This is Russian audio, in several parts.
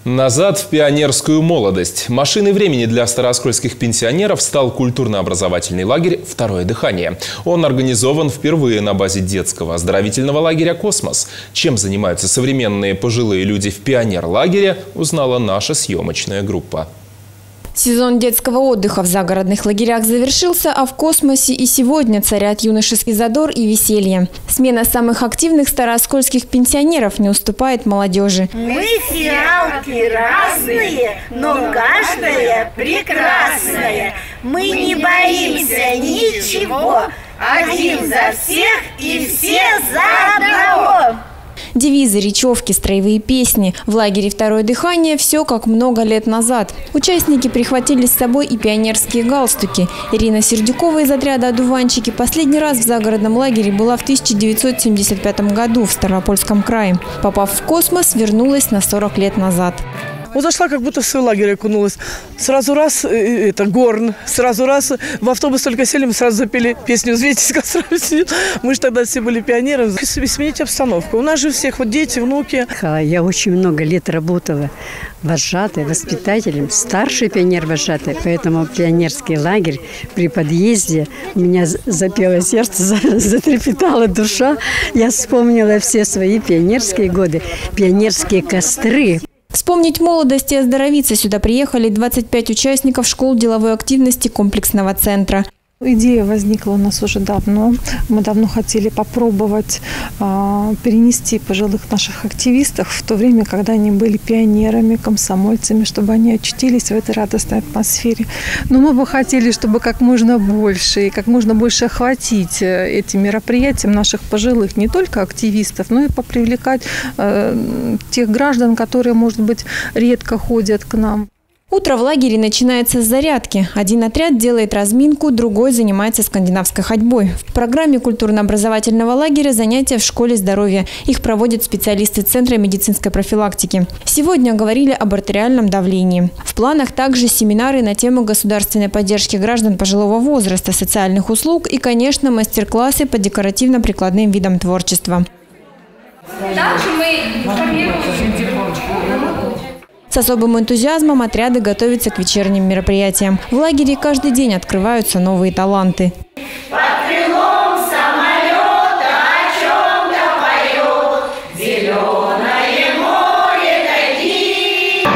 Назад в пионерскую молодость. Машиной времени для старооскольских пенсионеров стал культурно-образовательный лагерь «Второе дыхание». Он организован впервые на базе детского оздоровительного лагеря «Космос». Чем занимаются современные пожилые люди в пионер-лагере, узнала наша съемочная группа. Сезон детского отдыха в загородных лагерях завершился, а в «Космосе» и сегодня царят юношеский задор и веселье. Смена самых активных старооскольских пенсионеров не уступает молодежи. Мы фиалки разные, но каждая прекрасная. Мы не боимся ничего. Один за всех и все за одного. Девизы, речевки, строевые песни. В лагере «Второе дыхание» все как много лет назад. Участники прихватили с собой и пионерские галстуки. Ирина Сердюкова из отряда «Одуванчики» последний раз в загородном лагере была в 1975 году в Ставропольском крае. Попав в «Космос», вернулась на 40 лет назад. Вот зашла, как будто в свой лагерь окунулась. Сразу раз горн, сразу раз в автобус только сели, мы сразу запели песню «Взвейте с костром». Мы же тогда все были пионеры. Сменить обстановку. У нас же всех вот дети, внуки. Я очень много лет работала вожатой, воспитателем, старший пионер-вожатой. Поэтому пионерский лагерь при подъезде у меня запело сердце, затрепетала душа. Я вспомнила все свои пионерские годы, пионерские костры. Вспомнить молодость и оздоровиться сюда приехали 25 участников школ деловой активности комплексного центра. Идея возникла у нас уже давно. Мы давно хотели попробовать перенести пожилых наших активистов в то время, когда они были пионерами, комсомольцами, чтобы они очутились в этой радостной атмосфере. Но мы бы хотели, чтобы как можно больше охватить этим мероприятием наших пожилых, не только активистов, но и попривлекать тех граждан, которые, может быть, редко ходят к нам. Утро в лагере начинается с зарядки. Один отряд делает разминку, другой занимается скандинавской ходьбой. В программе культурно-образовательного лагеря занятия в школе здоровья. Их проводят специалисты Центра медицинской профилактики. Сегодня говорили об артериальном давлении. В планах также семинары на тему государственной поддержки граждан пожилого возраста, социальных услуг и, конечно, мастер-классы по декоративно-прикладным видам творчества. Также мы С особым энтузиазмом отряды готовятся к вечерним мероприятиям. В лагере каждый день открываются новые таланты. Под крылом самолета о чем-то поет зеленое море такие.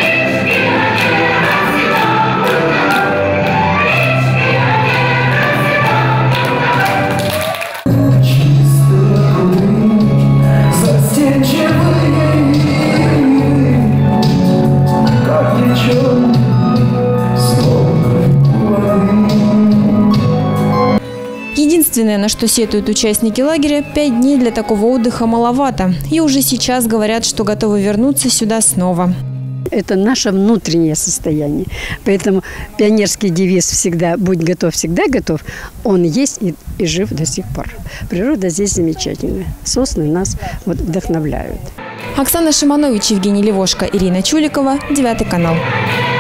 Единственное, на что сетуют участники лагеря, 5 дней для такого отдыха маловато. И уже сейчас говорят, что готовы вернуться сюда снова. Это наше внутреннее состояние. Поэтому пионерский девиз «Всегда будь готов, всегда готов», он есть и жив до сих пор. Природа здесь замечательная. Сосны нас вдохновляют. Оксана Шиманович, Евгений Левошко, Ирина Чуликова, 9 канал.